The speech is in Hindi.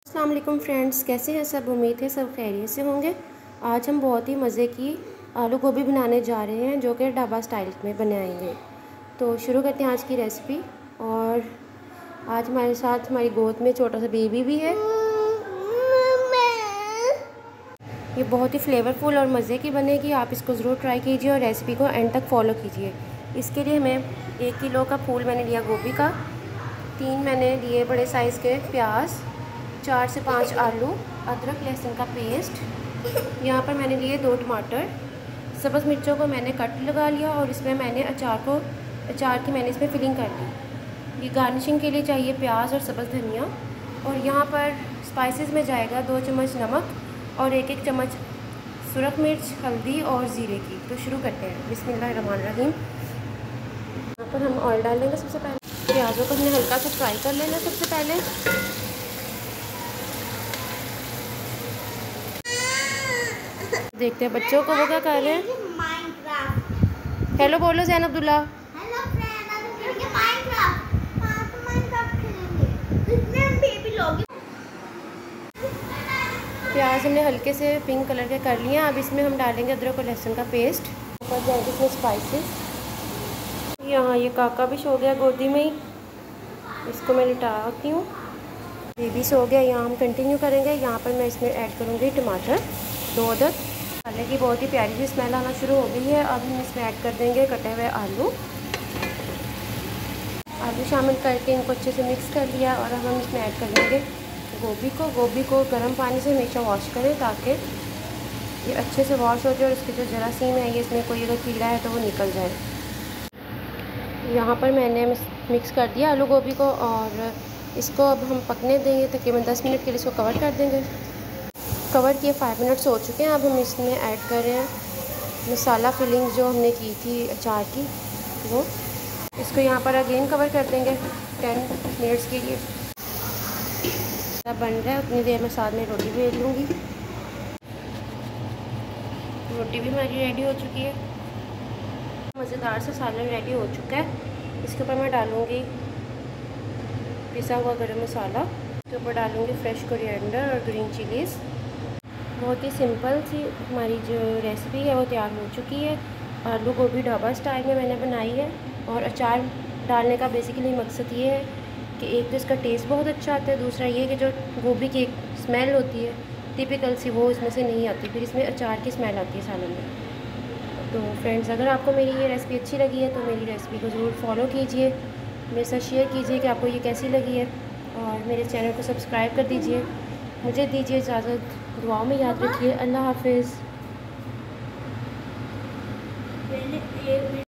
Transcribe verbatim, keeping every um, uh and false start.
अस्सलाम वालेकुम फ्रेंड्स, कैसे हैं सब। उम्मीद है सब खैरियत से होंगे। आज हम बहुत ही मज़े की आलू गोभी बनाने जा रहे हैं जो कि ढाबा स्टाइल में बनाएंगे। तो शुरू करते हैं आज की रेसिपी। और आज हमारे साथ हमारी गोद में छोटा सा बेबी भी है। ये बहुत ही फ्लेवरफुल और मज़े की बनेगी। आप इसको ज़रूर ट्राई कीजिए और रेसिपी को एंड तक फॉलो कीजिए। इसके लिए हमें एक किलो का फूल मैंने लिया गोभी का, तीन मैंने लिए बड़े साइज़ के प्याज, चार से पाँच आलू, अदरक लहसुन का पेस्ट, यहाँ पर मैंने लिए दो टमाटर, सब्ज़ मिर्चों को मैंने कट लगा लिया और इसमें मैंने अचार को अचार की मैंने इसमें फिलिंग कर ली। ये गार्निशिंग के लिए चाहिए प्याज और सब्ज़ धनिया। और यहाँ पर स्पाइसेस में जाएगा दो चम्मच नमक और एक एक चम्मच सुरख मिर्च, हल्दी और ज़ीरे की। तो शुरू करते हैं। बिस्मिल्लाहिर्रहमानिर्रहीम। यहाँ पर हम ऑयल डाल देंगे। सबसे पहले प्याज़ों को हमने हल्का सा फ्राई कर लेना। सबसे पहले देखते हैं बच्चों को वो क्या कर रहे हैं। हेलो बोलो ज़ैन अब्दुल्ला। हेलो फ्रेंड, आज हम खेलेंगे माइनक्राफ्ट। हाँ, तो माइनक्राफ्ट खेलेंगे। इसमें हम बेबी लोग प्याज हमने हल्के से पिंक कलर के कर लिए हैं। अब इसमें हम डालेंगे अदरक और लहसुन का पेस्ट और जाएंगे इसमें स्पाइसेस। यहाँ ये काका भी सो गया गोदी में ही, इसको मैं लिटाती हूँ। बेबी सो गया। यहाँ हम कंटिन्यू करेंगे। यहाँ पर मैं इसमें ऐड करूँगी टमाटर दो अदद। मसाले की बहुत ही प्यारी सी स्मेल आना शुरू हो गई है। अब हम इसमें ऐड कर देंगे कटे हुए आलू। आलू शामिल करके इनको अच्छे से मिक्स कर लिया। और अब हम इसमें ऐड कर देंगे गोभी को। गोभी को गर्म पानी से हमेशा वॉश करें ताकि ये अच्छे से वॉश हो जाए और इसके जो जरासीम है ये इसमें कोई अगर कीड़ा है तो वो निकल जाए। यहाँ पर मैंने मिक्स कर दिया आलू गोभी को और इसको अब हम पकने देंगे। तकरीबन दस मिनट के लिए इसको कवर कर देंगे। कवर किए फाइव मिनट्स हो चुके हैं। अब हम इसमें ऐड कर रहे हैं मसाला फिलिंग जो हमने की थी अचार की, वो इसको यहाँ पर अगेन कवर कर देंगे टेन मिनट्स के लिए। अब बन रहा है, उतनी देर में साथ में रोटी भेज लूँगी। रोटी भी हमारी रेडी हो चुकी है। मज़ेदार सा सालन रेडी हो चुका है। इसके ऊपर मैं डालूँगी पिसा हुआ गरम मसाला, इसके ऊपर डालूँगी फ्रेश कोरिएंडर और ग्रीन चिलीज़। बहुत ही सिंपल सी हमारी जो रेसिपी है वो तैयार हो चुकी है। आलू गोभी ढाबा स्टाइल में मैंने बनाई है। और अचार डालने का बेसिकली मकसद ये है कि एक तो इसका टेस्ट बहुत अच्छा आता है, दूसरा ये कि जो गोभी की एक स्मेल होती है टिपिकल सी वो इसमें से नहीं आती, फिर इसमें अचार की स्मेल आती है सालन में। तो फ्रेंड्स, अगर आपको मेरी ये रेसिपी अच्छी लगी है तो मेरी रेसिपी को ज़रूर फॉलो कीजिए, मेरे साथ शेयर कीजिए कि आपको ये कैसी लगी है और मेरे चैनल को सब्सक्राइब कर दीजिए। मुझे दीजिए इजाज़त। दुआओं में याद रखिए। अल्लाह हाफिज़।